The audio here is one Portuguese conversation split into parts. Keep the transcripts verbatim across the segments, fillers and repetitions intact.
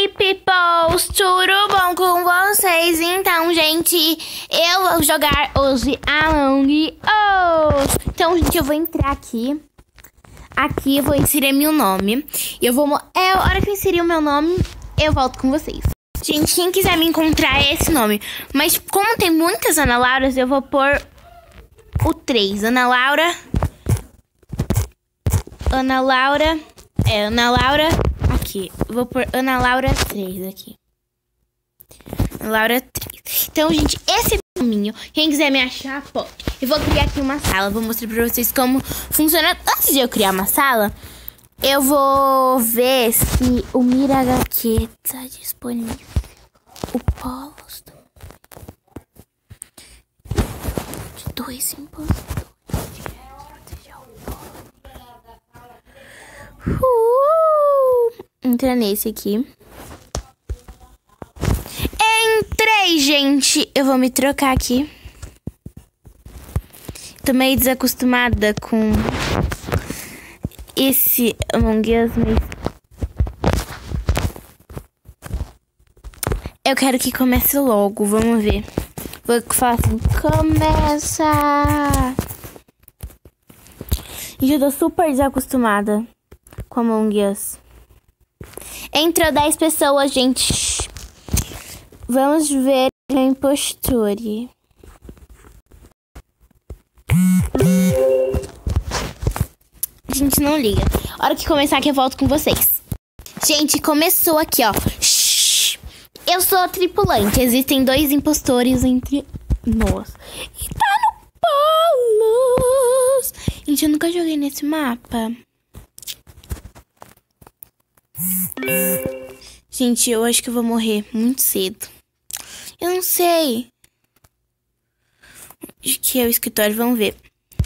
Oi, peoples! Tudo bom com vocês? Então, gente, eu vou jogar hoje Among Us. Então, gente, eu vou entrar aqui. Aqui eu vou inserir meu nome. E eu vou... É a hora que eu inserir o meu nome, eu volto com vocês. Gente, quem quiser me encontrar é esse nome. Mas como tem muitas Ana Lauras, eu vou pôr o três. Ana Laura... Ana Laura... É, Ana Laura... Aqui, vou pôr Ana Laura três aqui. Ana Laura três. Então, gente, esse é o caminho. Quem quiser me achar, pode. Eu vou criar aqui uma sala. Vou mostrar pra vocês como funciona. Antes de eu criar uma sala, eu vou ver se o Mira H Q tá disponível. O Polos também. De dois impostores. Uh! Entra nesse aqui. Entrei, gente. Eu vou me trocar aqui. Tô meio desacostumada com esse Among Us, mas eu quero que comece logo. Vamos ver. Vou falar assim, começa. E eu tô super desacostumada com Among Us. Entrou dez pessoas, gente. Vamos ver o impostor. Gente, não liga. A hora que começar aqui eu volto com vocês. Gente, começou aqui, ó. Shhh. Eu sou a tripulante. Existem dois impostores entre nós. E tá no Polos. Gente, eu nunca joguei nesse mapa. Gente, eu acho que eu vou morrer muito cedo. Eu não sei. Acho que é o escritório, vamos ver.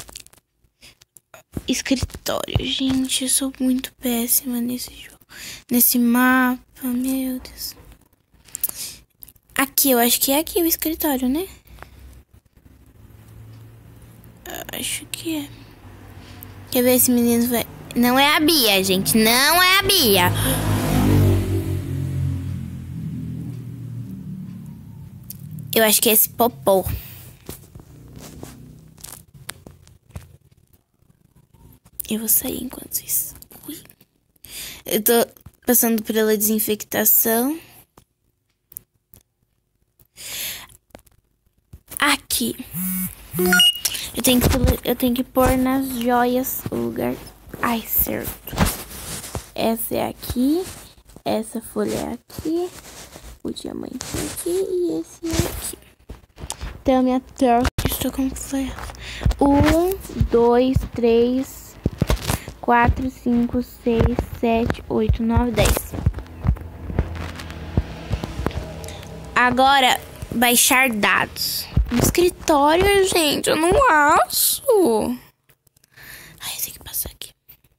Escritório, gente, eu sou muito péssima nesse jogo. Nesse mapa, meu Deus. Aqui, eu acho que é aqui o escritório, né? Acho que é. Quer ver esse menino vai... Não é a Bia, gente, não é a Bia. Eu acho que é esse Popô. Eu vou sair enquanto isso. Ui. Eu tô passando pela desinfectação. Aqui. Eu tenho que, eu tenho que pôr nas joias o lugar. Ai, certo. Essa é aqui. Essa folha é aqui. O diamante é aqui e esse é aqui. Então, a minha torre está completa. Um, dois, três, quatro, cinco, seis, sete, oito, nove, dez. Agora, baixar dados. No escritório, gente, eu não acho. Ai, eu tenho que passar aqui.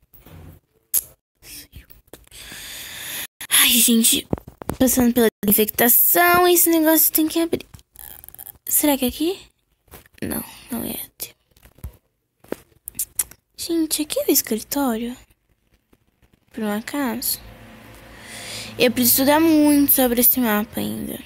Ai, gente, passando pela infectação, esse negócio tem que abrir. Será que é aqui? Não, não é aqui. Gente, aqui é o escritório? Por um acaso? Eu preciso estudar muito sobre esse mapa ainda.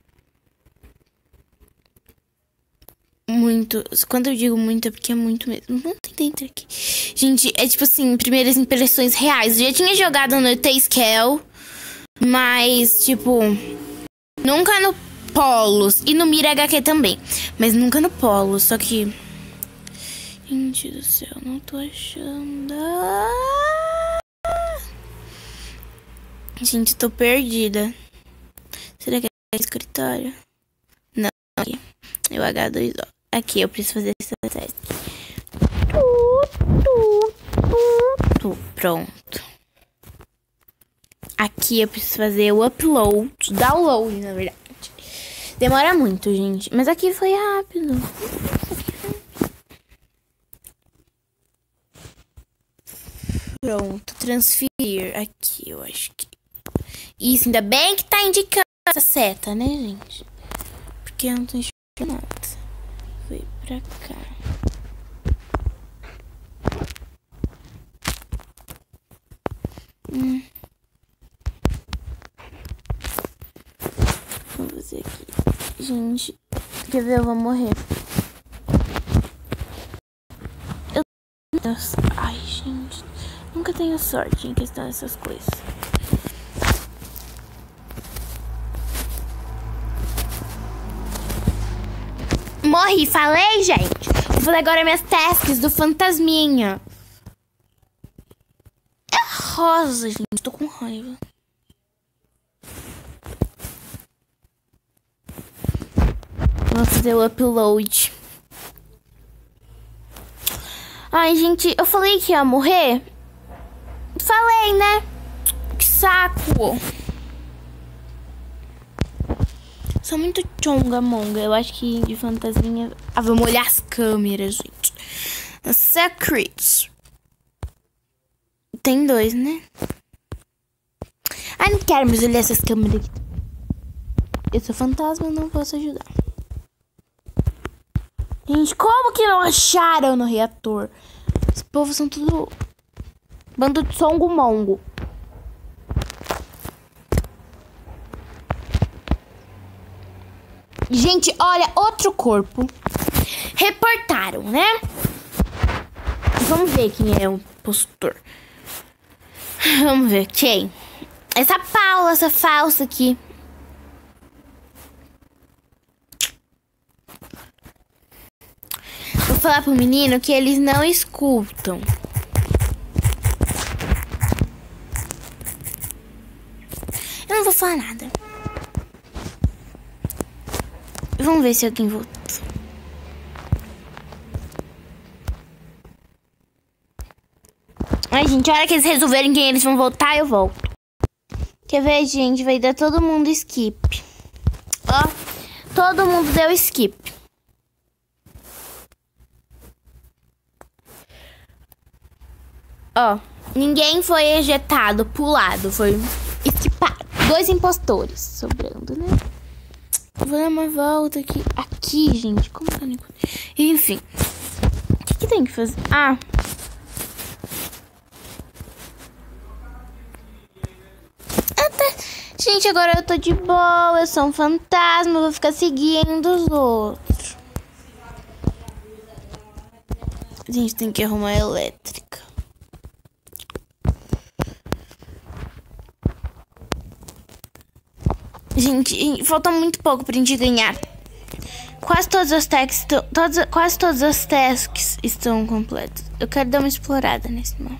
Muito. Quando eu digo muito é porque é muito mesmo. Não tem dentro aqui. Gente, é tipo assim, primeiras impressões reais. Eu já tinha jogado no T-Scale, mas, tipo, nunca no Polos. E no Mira H Q também. Mas nunca no Polos. Só que... Gente do céu, não tô achando. Gente, tô perdida. Será que é escritório? Não, aqui. É o H dois O. Aqui, eu preciso fazer esse teste. Pronto. Aqui eu preciso fazer o upload. Download, na verdade. Demora muito, gente. Mas aqui foi rápido. Pronto, transferir. Aqui, eu acho que... Isso, ainda bem que tá indicando essa seta, né, gente? Porque eu não tô enxergando nada. Foi pra cá. Hum. Vamos fazer aqui. Gente, quer ver? Eu vou morrer. Eu... Ai, gente. Nunca tenho sorte em questão dessas coisas. Morri, falei, gente. Vou fazer agora minhas tasks do fantasminha. É rosa, gente. Tô com raiva. Vou fazer o upload. Ai, gente, eu falei que ia morrer. Falei, né? Que saco. Sou muito chonga-monga. Eu acho que de fantasminha... Ah, vamos olhar as câmeras, gente. Secrets. Tem dois, né? Ai, não quero mais olhar essas câmeras aqui. Eu sou fantasma, não posso ajudar. Gente, como que não acharam no reator? Esse povo são tudo... Bando de songo-mongo. Gente, olha, outro corpo. Reportaram, né? Vamos ver quem é o impostor. Vamos ver quem. Essa Paula, essa falsa aqui. Vou falar pro menino que eles não escutam. Eu não vou falar nada. Vamos ver se alguém voltou. Ai, gente, a hora que eles resolverem quem eles vão voltar, eu volto. Quer ver, gente? Vai dar todo mundo skip. Ó, todo mundo deu skip. Ó, ninguém foi ejetado, pulado, foi skipado. Dois impostores sobrando, né? Vou dar uma volta aqui. Aqui, gente. Como que eu não encontro? Enfim. O que, que tem que fazer? Ah. ah tá. Gente, agora eu tô de boa. Eu sou um fantasma. Eu vou ficar seguindo os outros. A gente tem que arrumar a elétrica. Gente, falta muito pouco pra gente ganhar. Quase todas as tasks, todas, quase todas as tasks estão completas. Eu quero dar uma explorada nesse mapa.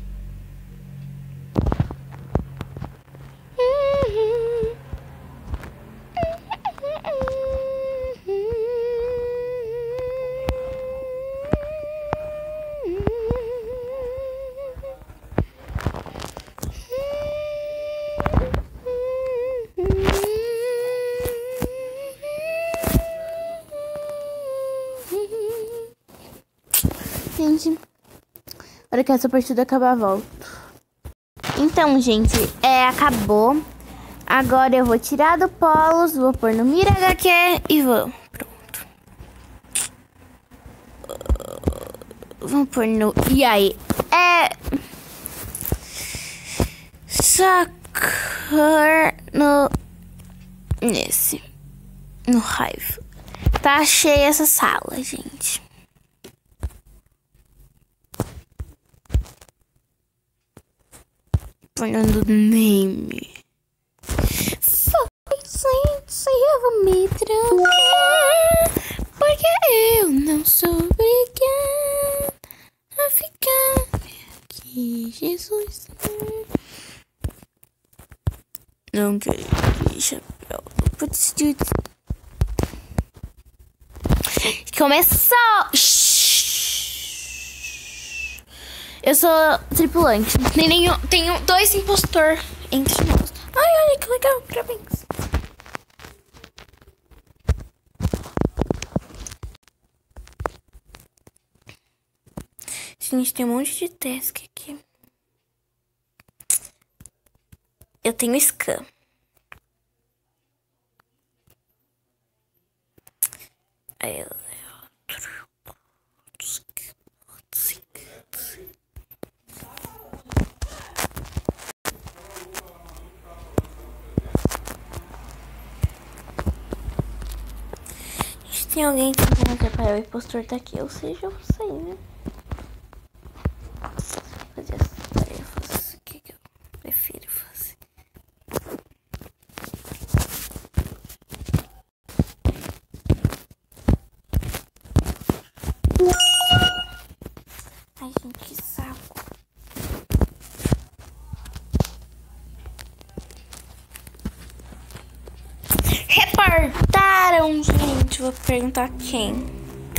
Gente, a hora que essa partida acabar, volto. Então, gente, é, acabou. Agora eu vou tirar do Polos, vou pôr no Mira H Q e vou. Pronto. Uh, vamos pôr no... E aí? É... Sacar no... Nesse. No Raiva. Tá cheia essa sala, gente. Fernando Name. Foi, gente, eu vou me trancar, porque eu não sou obrigada a ficar aqui, Jesus. Não quero que chapéu. Putz, começou! Eu sou tripulante. Tem nenhum, tenho dois impostor entre nós. Ai, olha que legal. Parabéns. Gente, tem um monte de task aqui. Eu tenho scan. Aí eu... Tem alguém tentando atrapalhar o impostor tá aqui, ou seja, eu sei, né? Fazer as tarefas. O que, que eu prefiro fazer? Ai, gente, que saco. Reportaram, gente. Vou perguntar quem.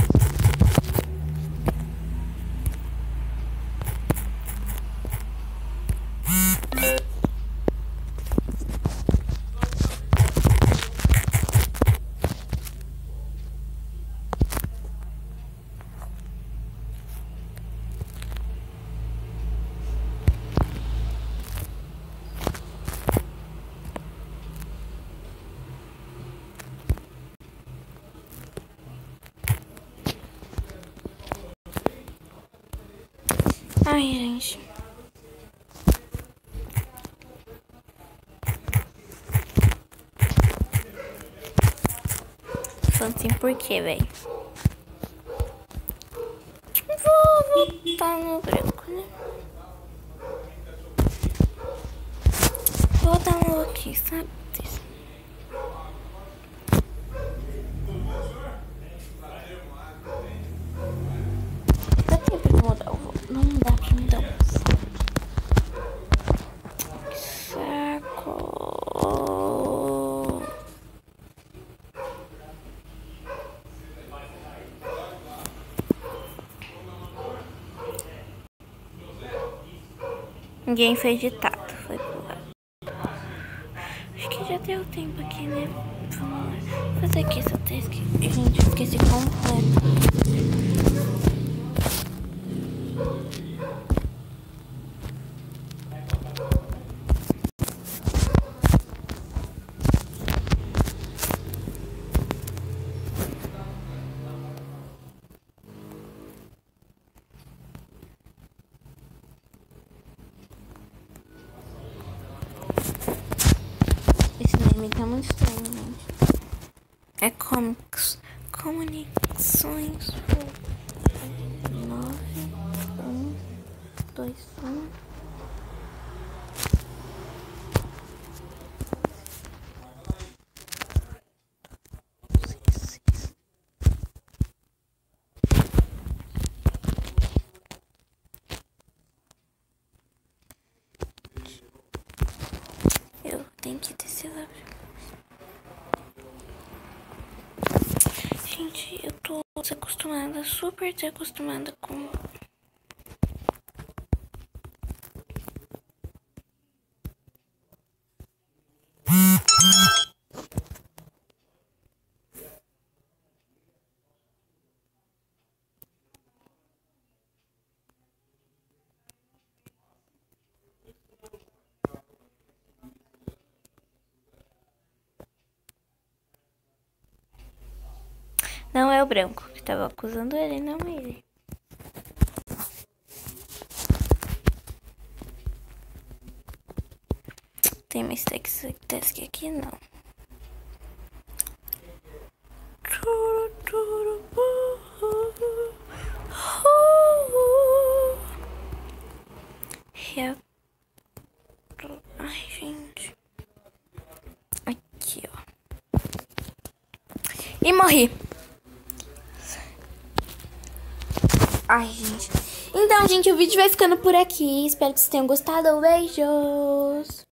Ai, gente. Falando assim, por quê, velho? Vou votar no branco, né? Vou votar no aqui, sabe? Dá tempo de mudar o voto. Não dá pra mudar o voto. Que saco. Ninguém foi editado, foi pulado. Acho que já deu tempo aqui, né? Vamos lá. Vou fazer aqui essa tese que, gente, eu esqueci completo. Esse nome tá muito estranho, gente. É comics. Comunicações. Nove, um, dois, um. Seis, seis. Eu tenho que descer lá. Gente, eu tô desacostumada, super desacostumada com... Não é o branco que tava acusando ele, não ele. Tem mais task aqui, não. Ai, gente. Aqui, ó. E morri. Ai, gente. Então, gente, o vídeo vai ficando por aqui. Espero que vocês tenham gostado. Beijos!